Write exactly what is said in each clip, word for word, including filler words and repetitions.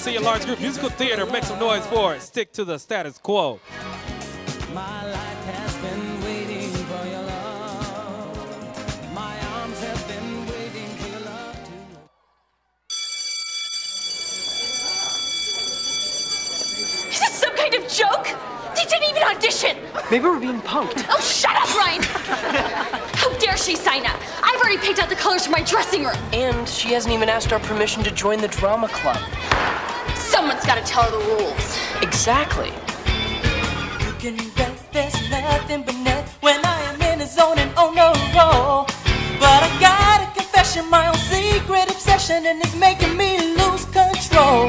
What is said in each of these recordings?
See a large group musical theater. Make some noise for it. Stick to the status quo. My life has been waiting for your love. My arms have been waiting for your love to. Is this some kind of joke? They didn't even audition. Maybe we're being punked. Oh, shut up, Ryan. How dare she sign up? I've already picked out the colors for my dressing room. And she hasn't even asked our permission to join the drama club. Someone's got to tell her the rules. Exactly. You can bet there's nothing but net when I am in the zone and on the roll. But I got a confession, my own secret obsession, and it's making me lose control.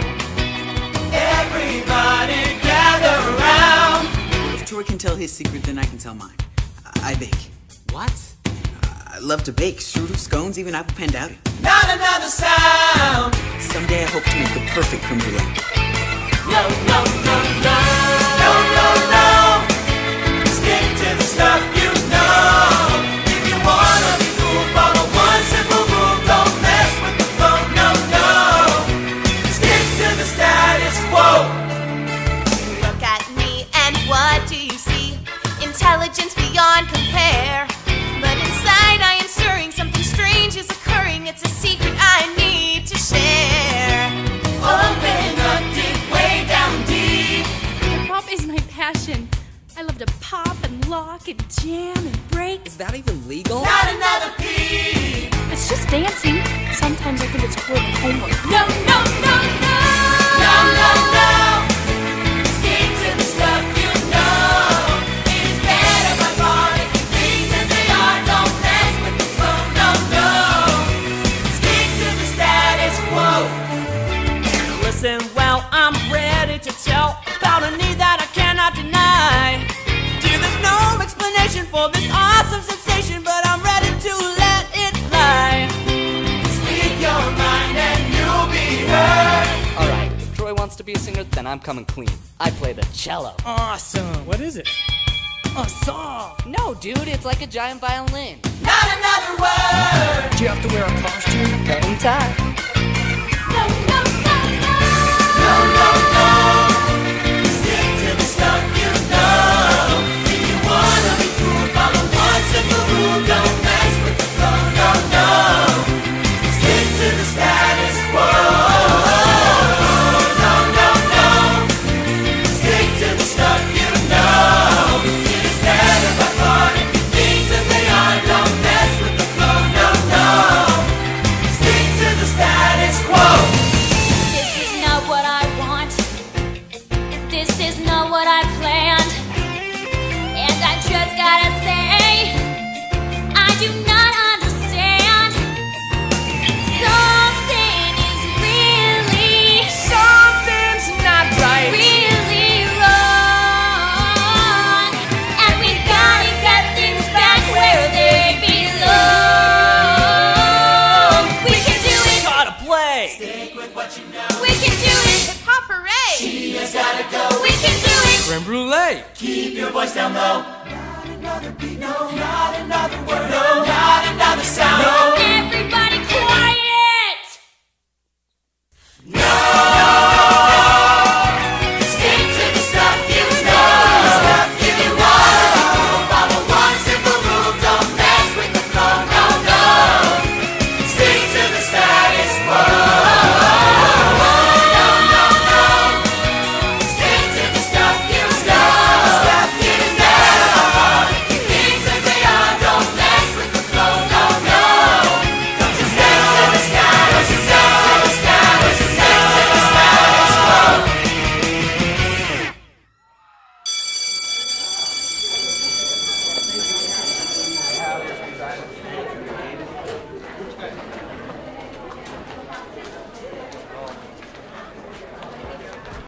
Everybody gather around. If Troy can tell his secret, then I can tell mine. I, I bake. What? I love to bake. Strudel, scones, even apple pandowdy. Not another sound. Someday I hope to make the perfect creme brulee. No, no, no, no. No, no, no. Stick to the stuff you know. If you wanna be cool, follow one simple rule. Don't mess with the flow, no, no. Stick to the status quo. Look at me and what do you see? Intelligence beyond compare. But inside I am stirring, something strange is occurring. It's a secret I need to share. Open up deep, way down deep. Hip hop is my passion. I love to pop and lock and jam and break. Is that even legal? Not another P. It's just dancing. Sometimes I think it's cooler than homework. No, no, no, no. No, no, no. Stick to the stuff you know. It is better by far to keep things as they are. Don't mess with the flow, no, no. Stick to the status quo. Listen, well, I'm ready to tell about a need that I cannot deny. Dear, there's no explanation for this awesome sensation, but I'm ready to let it fly. Speak your mind and you'll be heard. Alright, if Troy wants to be a singer, then I'm coming clean. I play the cello. Awesome. What is it? A saw. No, dude, it's like a giant violin. Not another word. Do you have to wear a costume? Cut and tie. No, no, no, no. No, no, no. Stick to the stuff you know. If you wanna be cool, follow one simple rule. Don't mess with the flow, no, no. Stick to the status quo. No, no, no. Stick to the stuff you know. It is better by far to keep things as they are. Don't mess with the flow, no, no. Stick to the status quo. This is not what I want. This is not what I planned. And I just gotta say, I do not understand. Something is really, Something's not right. really wrong. And we gotta get things back where they belong. We can do it. Gotta play. Stick with what you know. We can do it. Hip hop hooray! She has gotta go. We can do it. Creme brulee. Keep your voice down low. Not another beat, no, not another word, no, not another sound. No.